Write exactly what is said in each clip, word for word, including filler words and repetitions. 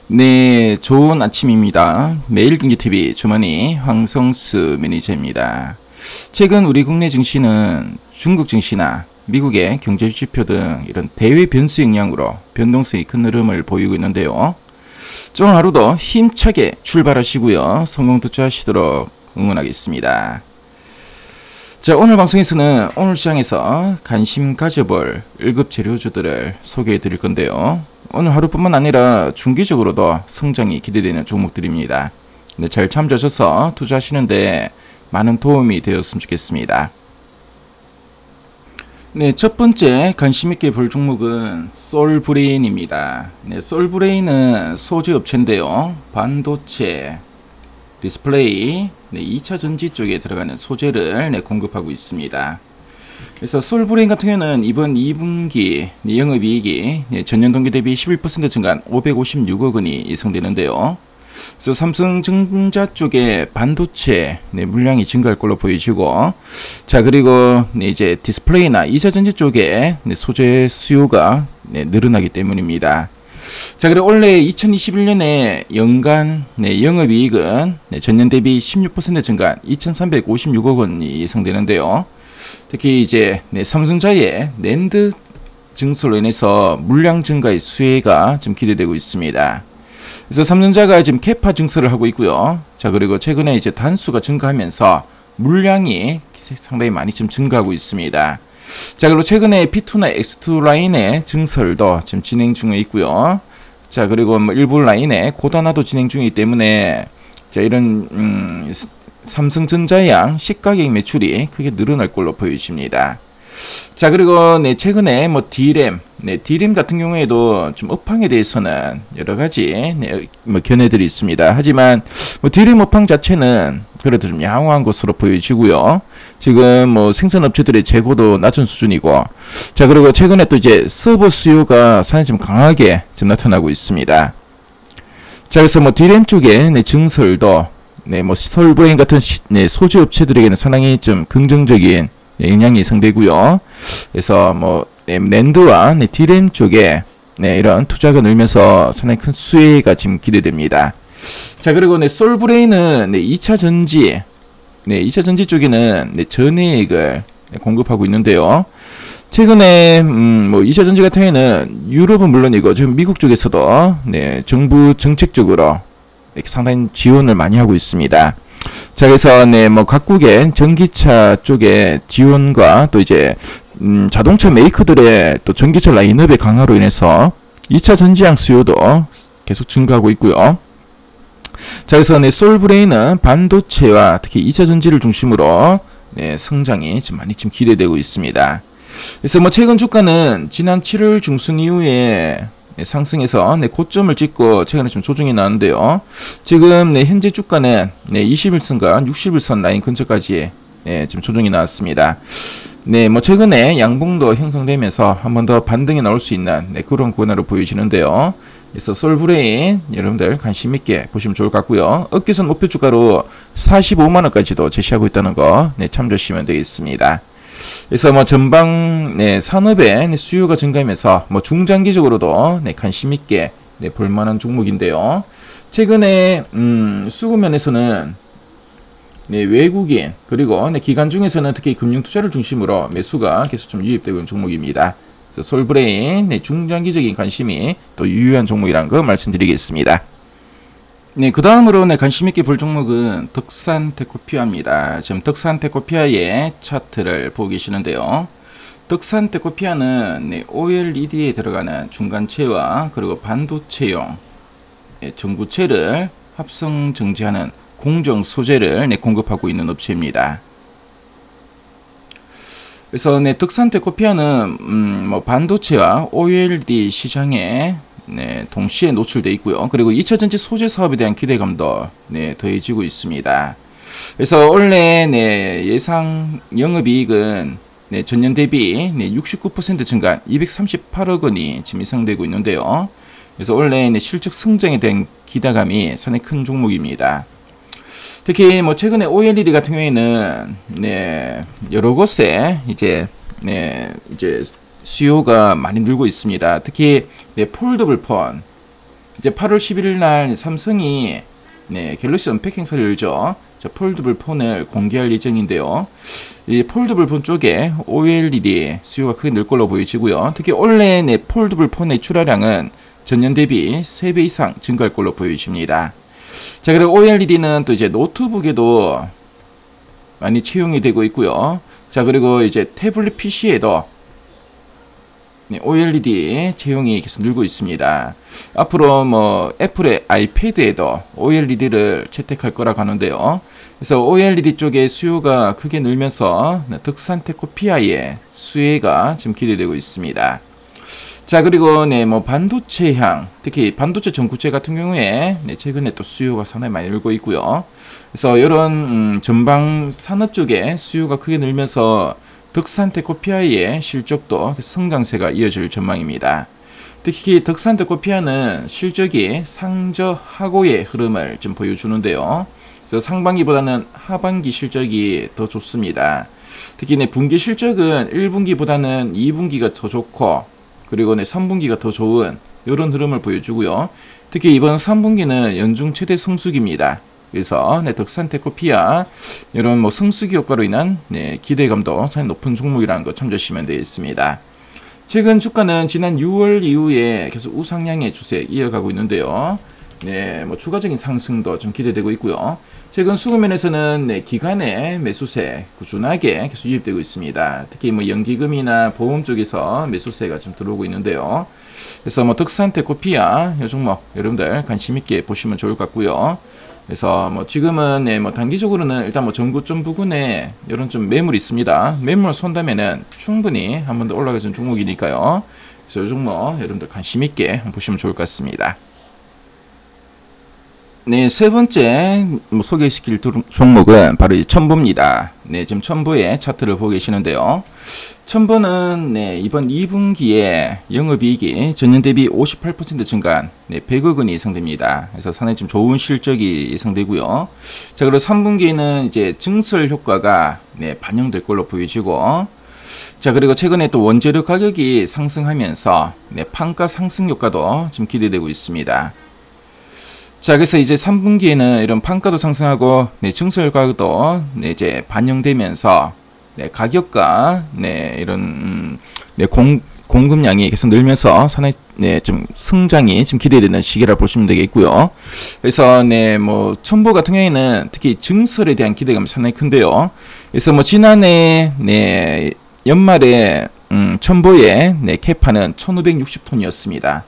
네, 좋은 아침입니다. 매일경제티비 주머니 황성수 매니저입니다. 최근 우리 국내 증시는 중국 증시나 미국의 경제지표 등 이런 대외 변수 영향으로 변동성이 큰 흐름을 보이고 있는데요. 오늘 하루도 힘차게 출발하시고요. 성공 투자하시도록 응원하겠습니다. 자, 오늘 방송에서는 오늘 시장에서 관심 가져볼 일 급 재료주들을 소개해 드릴 건데요. 오늘 하루뿐만 아니라 중기적으로도 성장이 기대되는 종목들입니다. 네, 잘 참조하셔서 투자하시는데 많은 도움이 되었으면 좋겠습니다. 네, 첫 번째 관심 있게 볼 종목은 솔브레인입니다. 네, 솔브레인은 소재 업체인데요. 반도체, 디스플레이, 네, 이 차 전지 쪽에 들어가는 소재를 네, 공급하고 있습니다. 그래서 솔브레인 같은 경우는 이번 이 분기 네, 영업이익이 네, 전년 동기 대비 십일 퍼센트 증가한 오백오십육억 원이 예상되는데요. 그래서 삼성전자 쪽에 반도체 네, 물량이 증가할 걸로 보이시고, 자 그리고 네, 이제 디스플레이나 이 차 전지 쪽에 네, 소재 수요가 네, 늘어나기 때문입니다. 자 그리고 올해 이천이십일 년에 연간 네, 영업이익은 네, 전년 대비 십육 퍼센트 증가한 이천삼백오십육억 원이 예상되는데요. 특히 이제 네, 삼성자의 낸드 증설로 인해서 물량 증가의 수혜가 지금 기대되고 있습니다. 그래서 삼성자가 지금 캐파 증설을 하고 있고요. 자 그리고 최근에 이제 단수가 증가하면서 물량이 상당히 많이 지금 증가하고 있습니다. 자 그리고 최근에 피 투나 엑스 투 라인의 증설도 지금 진행 중에 있고요. 자 그리고 뭐 일부 라인의 고단화도 진행 중이기 때문에 자 이런 음, 삼성전자양 시가격 매출이 크게 늘어날 걸로 보여집니다. 자 그리고 네 최근에 뭐 디램, 네 디램 같은 경우에도 좀 업황에 대해서는 여러 가지 네, 뭐 견해들이 있습니다. 하지만 뭐 디램 업황 자체는 그래도 좀 양호한 것으로 보여지고요. 지금 뭐 생산 업체들의 재고도 낮은 수준이고, 자 그리고 최근에 또 이제 서버 수요가 상당히 좀 강하게 지금 나타나고 있습니다. 자 그래서 뭐 디램 쪽에 네, 증설도 네, 뭐 솔브레인 같은 시, 네, 소재 업체들에게는 상당히 좀 긍정적인 네, 영향이 예상되고요. 그래서 뭐 네, 낸드와 네, 디램 쪽에 네, 이런 투자가 늘면서 상당히 큰 수혜가 지금 기대됩니다. 자 그리고 네, 솔브레인은 네, 이 차 전지, 네, 이 차 전지 쪽에는 네, 전해액을 네, 공급하고 있는데요. 최근에 음, 뭐 이 차 전지 같은 경우에는 유럽은 물론이고 지금 미국 쪽에서도 네, 정부 정책적으로 상당히 지원을 많이 하고 있습니다. 자 그래서 네 뭐 각국의 전기차 쪽의 지원과 또 이제 음, 자동차 메이커들의 또 전기차 라인업의 강화로 인해서 이 차 전지향 수요도 계속 증가하고 있고요. 자 그래서 네 솔브레인은 반도체와 특히 이 차 전지를 중심으로 네 성장이 지금 많이 지금 기대되고 있습니다. 그래서 뭐 최근 주가는 지난 칠월 중순 이후에 네, 상승해서 네, 고점을 찍고 최근에 좀 조정이 나왔는데요. 지금 네, 현재 주가는 네, 이십 일선과 육십 일선 라인 근처까지 네, 좀 조정이 나왔습니다. 네, 뭐 최근에 양봉도 형성되면서 한 번 더 반등이 나올 수 있는 네, 그런 구간으로 보여지는데요. 그래서 솔브레인 여러분들 관심 있게 보시면 좋을 것 같고요. 업계선 목표 주가로 사십오만 원까지도 제시하고 있다는 거 네, 참조하시면 되겠습니다. 그래서 뭐 전방 네, 산업의 네, 수요가 증가하면서 뭐 중장기적으로도 네, 관심 있게 네, 볼만한 종목인데요. 최근에 음, 수급 면에서는 네, 외국인 그리고 네, 기관 중에서는 특히 금융 투자를 중심으로 매수가 계속 좀 유입되고 있는 종목입니다. 그래서 솔브레인 네, 중장기적인 관심이 또 유효한 종목이라는 거 말씀드리겠습니다. 네, 그 다음으로 네, 관심 있게 볼 종목은 덕산테크피아입니다. 지금 덕산테크피아의 차트를 보고 계시는데요. 덕산테크피아는 네, 오엘이디에 들어가는 중간체와 그리고 반도체용 네, 전구체를 합성 정제하는 공정 소재를 네, 공급하고 있는 업체입니다. 그래서 네, 덕산테크피아는 음, 뭐 반도체와 오엘이디 시장에 네, 동시에 노출되어 있고요. 그리고 이 차 전지 소재 사업에 대한 기대감도 네, 더해지고 있습니다. 그래서 원래 네, 예상 영업이익은 네, 전년 대비 네, 육십구 퍼센트 증가한 이백삼십팔억 원이 지금 예상되고 있는데요. 그래서 원래 네, 실적 성장에 대한 기대감이 상당히 큰 종목입니다. 특히 뭐 최근에 오엘이디 같은 경우에는 네, 여러 곳에 이제 네, 이제 수요가 많이 늘고 있습니다. 특히 네, 폴더블 폰, 이제 팔월 십일일 날 삼성이 네, 갤럭시 언팩 행사를 열죠. 자, 폴더블 폰을 공개할 예정인데요. 이 폴더블 폰 쪽에 오엘이디 수요가 크게 늘 걸로 보여지고요. 특히 올해 내 폴더블 폰의 출하량은 전년 대비 세 배 이상 증가할 걸로 보여집니다. 자, 그리고 오엘이디는 또 이제 노트북에도 많이 채용이 되고 있고요. 자, 그리고 이제 태블릿 피시에도 네, 오엘이디 채용이 계속 늘고 있습니다. 앞으로 뭐 애플의 아이패드에도 오엘이디를 채택할 거라고 하는데요. 그래서 오엘이디 쪽의 수요가 크게 늘면서 득산테 코피아의 수혜가 지금 기대되고 있습니다. 자, 그리고 네, 뭐 반도체향, 특히 반도체 전구체 같은 경우에 네, 최근에 또 수요가 상당히 많이 늘고 있고요. 그래서 이런 음, 전방 산업 쪽에 수요가 크게 늘면서 득산테 코피아의 실적도 성장세가 이어질 전망입니다. 특히 득산테 코피아는 실적이 상저하고의 흐름을 좀 보여주는데요. 그래서 상반기보다는 하반기 실적이 더 좋습니다. 특히 내 분기 실적은 일 분기보다는 이 분기가 더 좋고, 그리고 내 삼 분기가 더 좋은 이런 흐름을 보여주고요. 특히 이번 삼 분기는 연중 최대 성수기입니다. 그래서 네, 득산테 코피아 이런 뭐 성수기 효과로 인한 네, 기대감도 상당히 높은 종목이라는 거 참조하시면 되겠습니다. 최근 주가는 지난 유월 이후에 계속 우상향의 추세 이어가고 있는데요. 네, 뭐 추가적인 상승도 좀 기대되고 있고요. 최근 수급면에서는 네, 기관의 매수세 꾸준하게 계속 유입되고 있습니다. 특히 뭐 연기금이나 보험 쪽에서 매수세가 좀 들어오고 있는데요. 그래서 뭐 득산테 코피아 이 종목 여러분들 관심 있게 보시면 좋을 것 같고요. 그래서 뭐 지금은 네, 뭐 단기적으로는 일단 뭐 전고점 부근에 이런 좀 매물이 있습니다. 매물 손다면은 충분히 한 번 더 올라가는 종목이니까요. 그래서 이 종목 여러분들 관심 있게 보시면 좋을 것 같습니다. 네, 세 번째 뭐 소개시킬 종목은 바로 이 첨보입니다. 네, 지금 첨보의 차트를 보고 계시는데요. 첨보는 네, 이번 이 분기에 영업이익이 전년 대비 오십팔 퍼센트 증가한 네, 백억 원이 예상됩니다. 그래서 상당히 좀 좋은 실적이 예상되고요. 자, 그리고 삼 분기에는 이제 증설 효과가 네, 반영될 걸로 보여지고, 자, 그리고 최근에 또 원재료 가격이 상승하면서 네, 판가 상승 효과도 지금 기대되고 있습니다. 자, 그래서 이제 삼 분기에는 이런 판가도 상승하고 네, 증설 가격도 네, 이제 반영되면서 네, 가격과 네, 이런 음, 네, 공, 공급량이 계속 늘면서 상당히 네, 좀 성장이 지금 기대되는 시기라 보시면 되겠고요. 그래서 네, 뭐 첨보 같은 경우에는 특히 증설에 대한 기대감이 상당히 큰데요. 그래서 뭐 지난해 네, 연말에 음, 첨보의 네, 캐파는 천오백육십 톤이었습니다.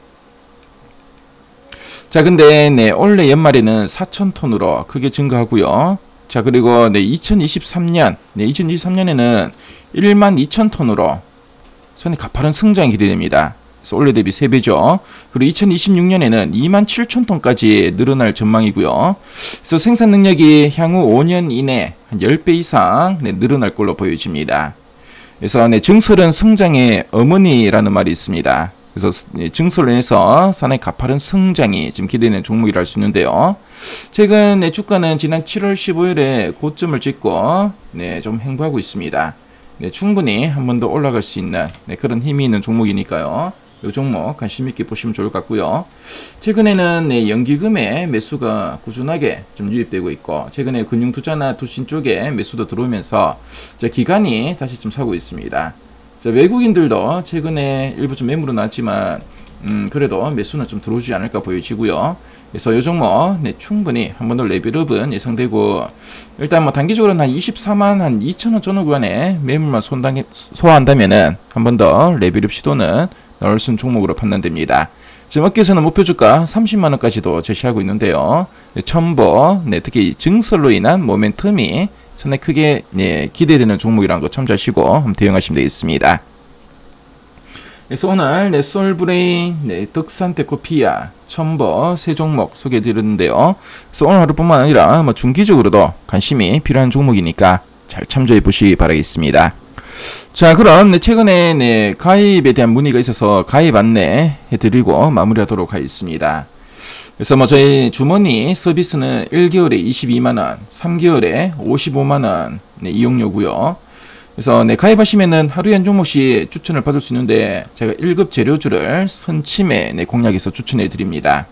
자, 근데 네, 올해 연말에는 사천 톤으로 크게 증가하고요. 자, 그리고 네, 이천이십삼 년, 네, 이천이십삼 년에는 만 이천 톤으로 상당히 가파른 성장이 기대됩니다. 그래서 올해 대비 세 배죠. 그리고 이천이십육 년에는 이만 칠천 톤까지 늘어날 전망이고요. 그래서 생산 능력이 향후 오 년 이내 한 십 배 이상 네, 늘어날 걸로 보여집니다. 그래서 네, 증설은 성장의 어머니라는 말이 있습니다. 그래서 증설로 인해서 상당히 가파른 성장이 지금 기대되는 종목이라 할 수 있는데요. 최근 네, 주가는 지난 칠월 십오일에 고점을 찍고 네, 좀 횡보하고 있습니다. 네, 충분히 한 번 더 올라갈 수 있는 네, 그런 힘이 있는 종목이니까요. 이 종목 관심 있게 보시면 좋을 것 같고요. 최근에는 네, 연기금의 매수가 꾸준하게 좀 유입되고 있고, 최근에 금융투자나 투신 쪽에 매수도 들어오면서 자, 기관이 다시 좀 사고 있습니다. 자, 외국인들도 최근에 일부 좀 매물은 나왔지만 음, 그래도 매수는 좀 들어오지 않을까 보여지고요. 그래서 이 종목 네, 충분히 한 번 더 레벨업은 예상되고, 일단 뭐 단기적으로는 한 이십사만 한 이천 원 전후 구간에 매물만 소화한다면은 한 번 더 레벨업 시도는 나올 수 있는 종목으로 판단됩니다. 지금 업계에서는 목표주가 삼십만 원까지도 제시하고 있는데요. 네, 첨보, 네, 특히 증설로 인한 모멘텀이 상당히 크게 네, 기대되는 종목이라는 거 참조하시고 한번 대응하시면 되겠습니다. 그래서 오늘 네, 솔브레인, 네, 득산테 코피아, 첨보 세 종목 소개해드렸는데요. 그래서 오늘 하루뿐만 아니라 뭐 중기적으로도 관심이 필요한 종목이니까 잘 참조해 보시기 바라겠습니다. 자, 그럼 네, 최근에 네, 가입에 대한 문의가 있어서 가입 안내 해드리고 마무리하도록 하겠습니다. 그래서 뭐 저희 주머니 서비스는 일 개월에 이십이만 원, 삼 개월에 오십오만 원 네, 이용료고요. 그래서 네, 가입하시면은 하루에 한 종목씩 추천을 받을 수 있는데 제가 일 급 재료주를 선침에 네, 공략해서 추천해 드립니다.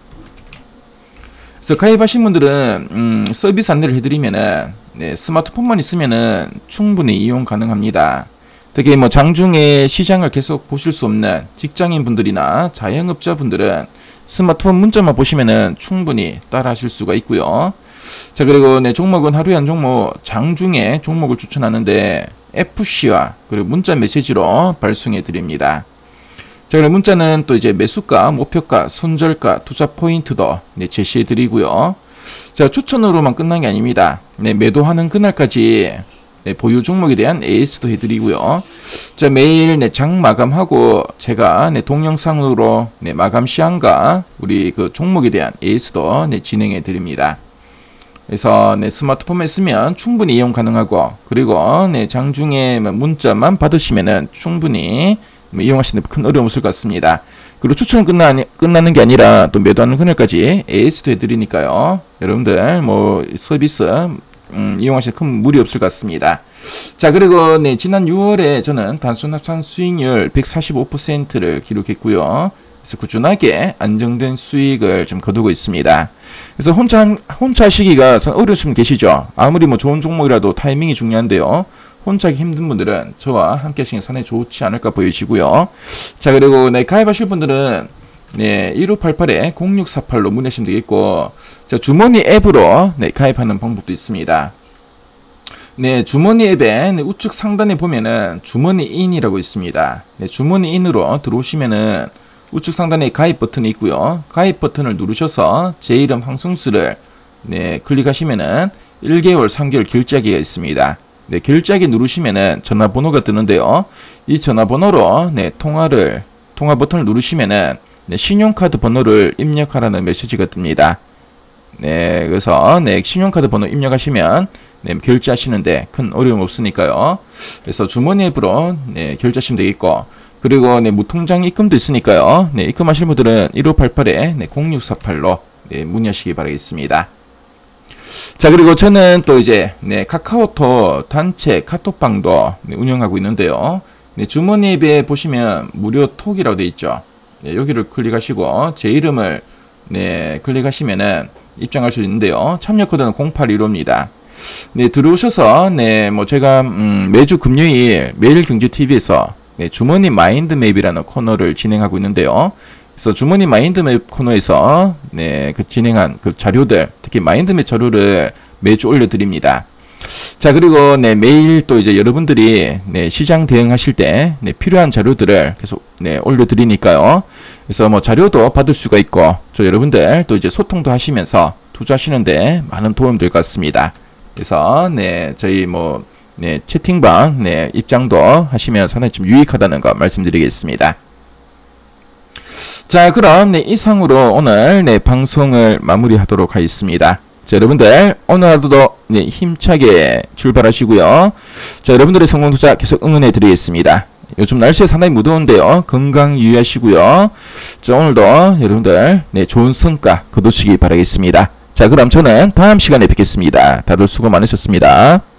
그래서 가입하신 분들은 음, 서비스 안내를 해드리면은 네, 스마트폰만 있으면은 충분히 이용 가능합니다. 특히 뭐 장중에 시장을 계속 보실 수 없는 직장인 분들이나 자영업자 분들은 스마트폰 문자만 보시면은 충분히 따라 하실 수가 있고요. 자, 그리고 네, 종목은 하루에 한 종목, 장중에 종목을 추천하는데 에프씨와 그리고 문자 메시지로 발송해 드립니다. 자, 그리고 문자는 또 이제 매수가, 목표가, 손절가, 투자 포인트도 네, 제시해 드리고요. 자, 추천으로만 끝난 게 아닙니다. 네, 매도하는 그날까지 네, 보유 종목에 대한 에이에스도 해드리고요. 자, 매일 네, 장 마감하고 제가 네, 동영상으로 네, 마감 시한과 우리 그 종목에 대한 에이에스도 네, 진행해 드립니다. 그래서 네, 스마트폰에 쓰면 충분히 이용 가능하고, 그리고 네, 장중에 문자만 받으시면은 충분히 이용하시는 데 큰 어려움 없을 것 같습니다. 그리고 추천은 끝나, 끝나는 게 아니라 또 매도하는 그날까지 에이에스도 해드리니까요. 여러분들 뭐 서비스 음, 이용하시는 큰 무리 없을 것 같습니다. 자, 그리고 네, 지난 유월에 저는 단순 합산 수익률 백사십오 퍼센트를 기록했고요. 그래서 꾸준하게 안정된 수익을 좀 거두고 있습니다. 그래서 혼자 혼자 하시기가 어려우신 분 계시죠? 아무리 뭐 좋은 종목이라도 타이밍이 중요한데요. 혼자 하기 힘든 분들은 저와 함께 하시는 게 상당히 좋지 않을까 보여지고요. 자, 그리고 네, 가입하실 분들은 네, 일오팔팔 공육사팔로 문의하시면 되겠고, 자, 주머니 앱으로 네, 가입하는 방법도 있습니다. 네, 주머니 앱에 네, 우측 상단에 보면은 주머니 인이라고 있습니다. 네, 주머니 인으로 들어오시면은 우측 상단에 가입 버튼이 있고요. 가입 버튼을 누르셔서 제 이름 황승수를 네, 클릭하시면은 일 개월, 삼 개월 결제하기가 있습니다. 네, 결제하기 누르시면은 전화번호가 뜨는데요. 이 전화번호로 네, 통화를 통화 버튼을 누르시면은 네, 신용카드 번호를 입력하라는 메시지가 뜹니다. 네, 그래서 네, 신용카드 번호 입력하시면 네, 결제하시는데 큰 어려움 없으니까요. 그래서 주머니 앱으로 네, 결제하시면 되겠고, 그리고 네, 무통장 입금도 있으니까요. 네, 입금하실 분들은 일오팔팔 네, 공육사팔로 네, 문의하시기 바라겠습니다. 자, 그리고 저는 또 이제 네, 카카오톡 단체 카톡방도 네, 운영하고 있는데요. 네, 주머니 앱에 보시면 무료 톡이라고 되어 있죠. 네, 여기를 클릭하시고 제 이름을 네, 클릭하시면은 입장할 수 있는데요. 참여 코드는 공팔일오입니다. 네, 들어오셔서 네, 뭐 제가 음, 매주 금요일 매일경제티비에서 네, 주머니 마인드맵이라는 코너를 진행하고 있는데요. 그래서 주머니 마인드맵 코너에서 네, 그 진행한 그 자료들, 특히 마인드맵 자료를 매주 올려드립니다. 자, 그리고 네, 매일 또 이제 여러분들이 네, 시장 대응하실 때 네, 필요한 자료들을 계속 네, 올려드리니까요. 그래서 뭐 자료도 받을 수가 있고, 저 여러분들 또 이제 소통도 하시면서 투자하시는데 많은 도움 될 것 같습니다. 그래서 네, 저희 뭐 네, 채팅방 네, 입장도 하시면 상당히 좀 유익하다는 거 말씀드리겠습니다. 자, 그럼 네, 이상으로 오늘 네, 방송을 마무리하도록 하겠습니다. 자, 여러분들 오늘 하루도 네, 힘차게 출발하시고요. 자, 여러분들의 성공 투자 계속 응원해 드리겠습니다. 요즘 날씨가 상당히 무더운데요. 건강 유의하시고요. 자, 오늘도 여러분들 네, 좋은 성과 거두시기 바라겠습니다. 자, 그럼 저는 다음 시간에 뵙겠습니다. 다들 수고 많으셨습니다.